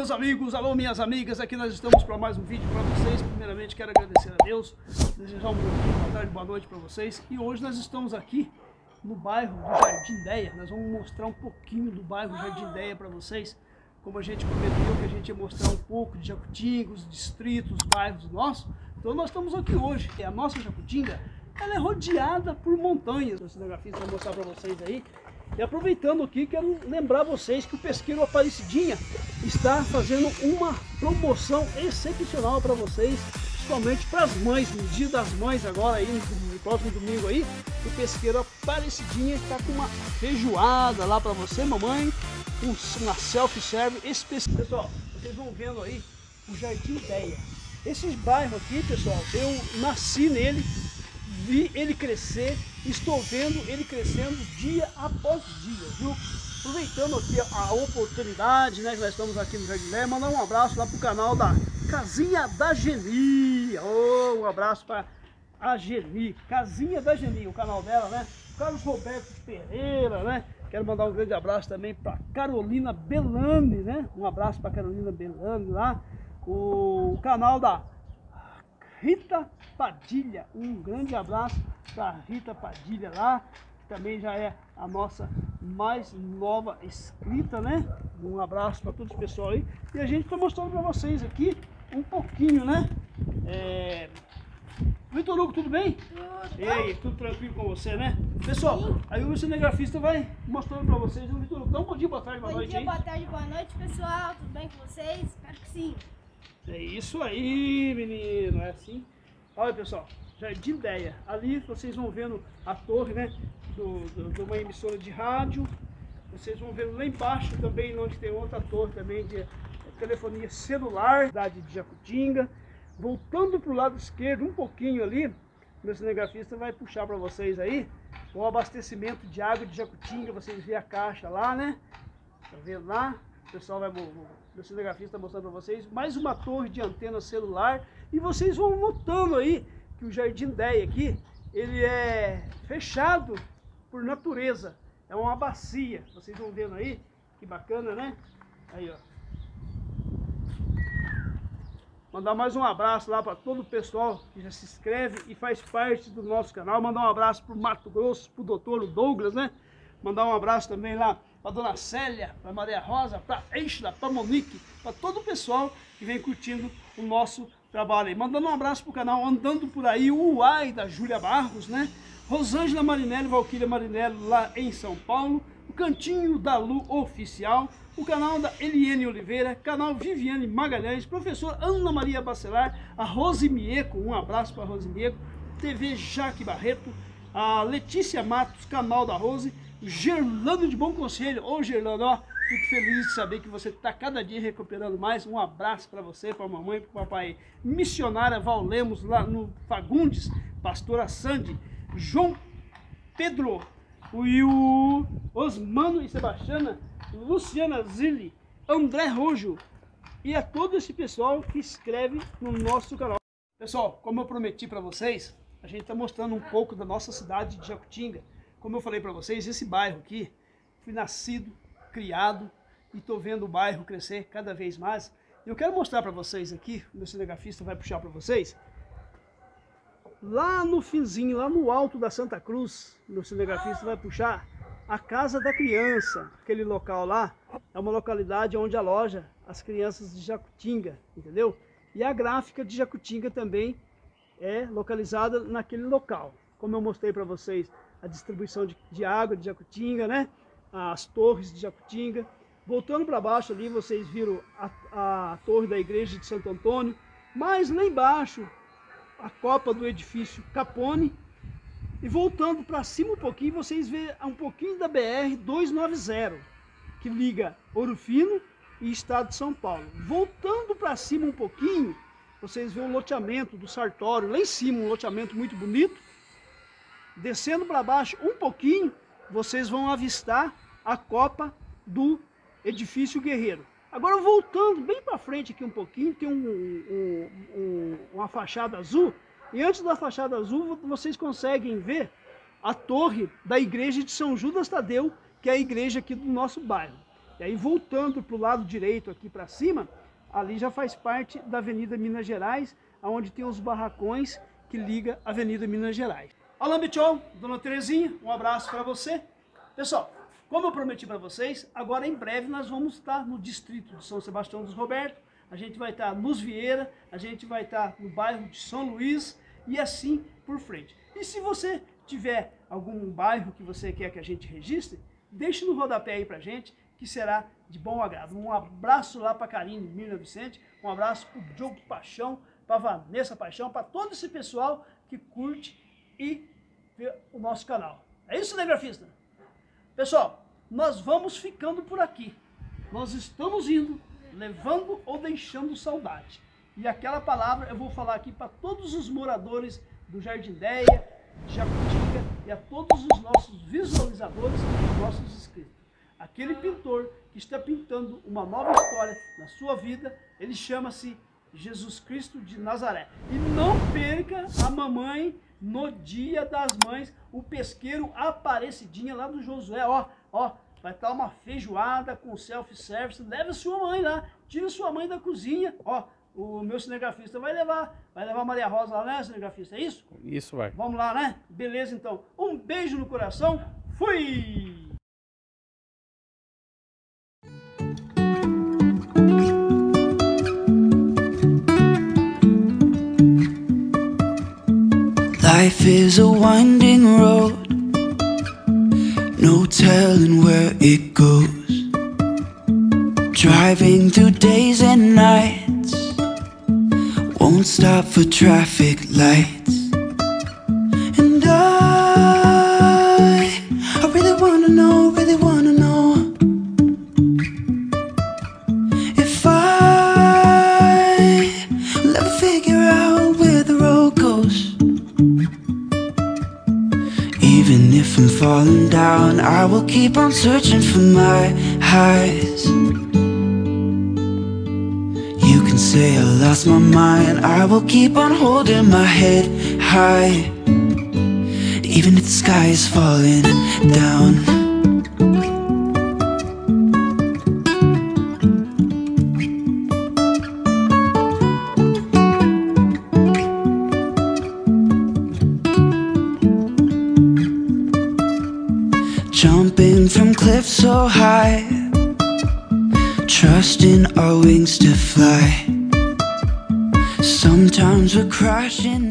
meus amigos, alô minhas amigas, aqui nós estamos para mais um vídeo para vocês. Primeiramente quero agradecer a Deus, desejar um bom dia, boa tarde, boa noite para vocês. E hoje nós estamos aqui no bairro do Jardim Ideia. Nós vamos mostrar um pouquinho do bairro Jardim Ideia para vocês. Como a gente prometeu que a gente ia mostrar um pouco de Jacutinga, os distritos, os bairros nossos. Então nós estamos aqui hoje. A nossa Jacutinga, ela é rodeada por montanhas. O cinegrafista vai mostrar para vocês aí. E aproveitando aqui, quero lembrar vocês que o Pesqueiro Aparecidinha está fazendo uma promoção excepcional para vocês, principalmente para as mães, no Dia das Mães agora, aí, no próximo domingo aí, o Pesqueiro Aparecidinha está com uma feijoada lá para você, mamãe, uma self-serve especial. Pessoal, vocês vão vendo aí o Jardim Ideia. Esses bairros aqui, pessoal, eu nasci nele, vi ele crescer, estou vendo ele crescendo dia após dia, viu? Aproveitando aqui a oportunidade, né, que nós estamos aqui no Jardim Ideia, mandar um abraço lá pro canal da Casinha da Geni. Um abraço para a Geni, Casinha da Geni, o canal dela, né? Carlos Roberto Pereira, né? Quero mandar um grande abraço também para Carolina Belani, né? Um abraço para Carolina Belani lá, o canal da Rita Padilha, um grande abraço para Rita Padilha lá, que também já é a nossa mais nova inscrita, né? Um abraço para todo o pessoal aí. E a gente está mostrando para vocês aqui um pouquinho, né? Vitor Hugo, tudo bem? Tudo. E aí, tudo tranquilo com você, né? Pessoal, aí o cinegrafista vai mostrando para vocês. O Vitor Hugo, dá um bom dia, boa tarde, boa noite. Bom dia, boa tarde, boa noite, pessoal. Tudo bem com vocês? Espero que sim. É isso aí, menino, é assim. Olha, pessoal, Jardim Ideia. Ali vocês vão vendo a torre, né, de uma emissora de rádio. Vocês vão vendo lá embaixo também, onde tem outra torre também de telefonia celular, cidade de Jacutinga. Voltando para o lado esquerdo, um pouquinho ali, meu cinegrafista vai puxar para vocês aí o abastecimento de água de Jacutinga. Vocês veem a caixa lá, né? Tá vendo lá? O pessoal vai, meu cinegrafista está mostrando para vocês mais uma torre de antena celular. E vocês vão notando aí que o Jardim Ideia aqui, ele é fechado por natureza. É uma bacia. Vocês vão vendo aí, que bacana, né? Aí, ó. Mandar mais um abraço lá para todo o pessoal que já se inscreve e faz parte do nosso canal. Mandar um abraço para o Mato Grosso, para o doutor Douglas, né? Mandar um abraço também lá para a dona Célia, para a Maria Rosa, para a Eixla, para a Monique, para todo o pessoal que vem curtindo o nosso trabalho aí. Mandando um abraço para o canal Andando Por Aí, o Uai da Júlia Barros, né? Rosângela Marinelli, Valquíria Marinelli lá em São Paulo. O Cantinho da Lu Oficial. O canal da Eliane Oliveira, canal Viviane Magalhães, professor Ana Maria Bacelar, a Rose Mieco, um abraço para a Rose Mieco, TV Jaque Barreto, a Letícia Matos, canal da Rose, Gerlando de Bom Conselho. Ô Gerlando, ó, fico feliz de saber que você está cada dia recuperando mais. Um abraço para você, para a mamãe, para o papai. Missionária Val Lemos, lá no Fagundes, pastora Sandy, João Pedro, e o Osmano e Sebastiana, Luciana Zilli, André Rojo e a todo esse pessoal que escreve no nosso canal. Pessoal, como eu prometi para vocês, a gente está mostrando um pouco da nossa cidade de Jacutinga. Como eu falei para vocês, esse bairro aqui, fui nascido, criado e estou vendo o bairro crescer cada vez mais. Eu quero mostrar para vocês aqui, o meu cinegrafista vai puxar para vocês, lá no finzinho, lá no alto da Santa Cruz, o meu cinegrafista vai puxar a Casa da Criança. Aquele local lá é uma localidade onde aloja as crianças de Jacutinga, entendeu? E a gráfica de Jacutinga também é localizada naquele local. Como eu mostrei para vocês, a distribuição de água de Jacutinga, né? As torres de Jacutinga. Voltando para baixo ali, vocês viram a torre da igreja de Santo Antônio. Mas lá embaixo, a copa do edifício Capone. E voltando para cima um pouquinho, vocês veem um pouquinho da BR-290, que liga Ouro Fino e Estado de São Paulo. Voltando para cima um pouquinho, vocês veem o loteamento do Sartório, lá em cima, um loteamento muito bonito. Descendo para baixo um pouquinho, vocês vão avistar a copa do edifício Guerreiro. Agora voltando bem para frente aqui um pouquinho, tem uma fachada azul. E antes da fachada azul, vocês conseguem ver a torre da igreja de São Judas Tadeu, que é a igreja aqui do nosso bairro. E aí voltando para o lado direito aqui para cima, Ali já faz parte da Avenida Minas Gerais, onde tem os barracões que liga a Avenida Minas Gerais. Olá, Bichon, Dona Terezinha, um abraço para você. Pessoal, como eu prometi para vocês, agora em breve nós vamos estar no distrito de São Sebastião dos Roberto, a gente vai estar Luz Vieira, a gente vai estar no bairro de São Luís e assim por frente. E se você tiver algum bairro que você quer que a gente registre, deixe no rodapé aí pra gente, que será de bom agrado. Um abraço lá para Karine Mirna Vicente, um abraço para o Diogo Paixão, para Vanessa Paixão, para todo esse pessoal que curte e vê o nosso canal. É isso, cinegrafista? Pessoal, nós vamos ficando por aqui. Nós estamos indo, levando ou deixando saudade. E aquela palavra eu vou falar aqui para todos os moradores do Jardim Deia, Jacutinga e a todos os nossos visualizadores, nossos inscritos. Aquele pintor que está pintando uma nova história na sua vida, ele chama-se Jesus Cristo de Nazaré. E não perca a mamãe no Dia das Mães, o pesqueiro Aparecidinha lá do Josué, ó, vai estar uma feijoada com self-service, leve a sua mãe lá, tira sua mãe da cozinha, ó, o meu cinegrafista vai levar a Maria Rosa lá, né, cinegrafista, é isso? Isso, vai. Vamos lá, né? Beleza, então. Um beijo no coração, fui! Life is a winding road, no telling where it goes. Driving through days and nights, won't stop for traffic lights. And I really wanna know, if I'll ever figure out where the road goes. Even if I'm falling down, I will keep on searching for my highs. You can say I lost my mind, I will keep on holding my head high. Even if the sky is falling down. Jumping from cliffs so high, trusting our wings to fly. Sometimes we're crashing